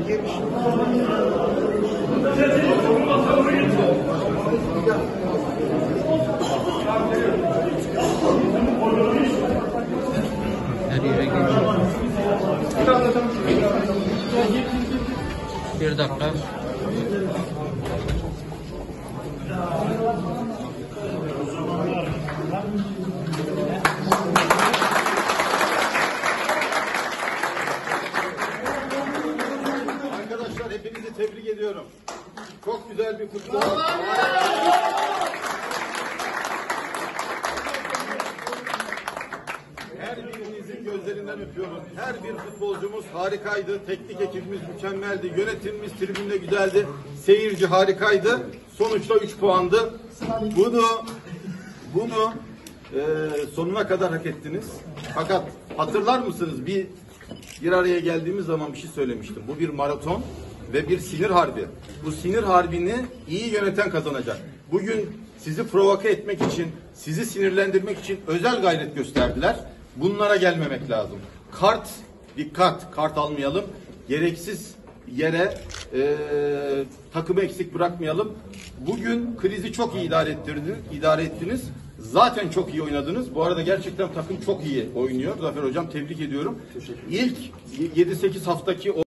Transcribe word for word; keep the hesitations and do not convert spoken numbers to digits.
Her yere geliyor. Bir dakika. Arkadaşlar hepinizi tebrik ediyorum. Çok güzel bir futbol. Her birinizin gözlerinden öpüyorum. Her bir futbolcumuz harikaydı. Teknik ekibimiz mükemmeldi. Yönetimimiz tribünde güzeldi. Seyirci harikaydı. Sonuçta üç puandı. Bunu bunu e, sonuna kadar hak ettiniz. Fakat hatırlar mısınız? Bir bir araya geldiğimiz zaman bir şey söylemiştim. Bu bir maraton ve bir sinir harbi. Bu sinir harbini iyi yöneten kazanacak. Bugün sizi provoke etmek için, sizi sinirlendirmek için özel gayret gösterdiler. Bunlara gelmemek lazım. Kart, dikkat, kart almayalım. Gereksiz yere e, takımı eksik bırakmayalım. Bugün krizi çok iyi idare ettirdiniz, idare ettiniz. Zaten çok iyi oynadınız. Bu arada gerçekten takım çok iyi oynuyor. Zafer Hocam tebrik ediyorum. İlk yedi sekiz haftaki o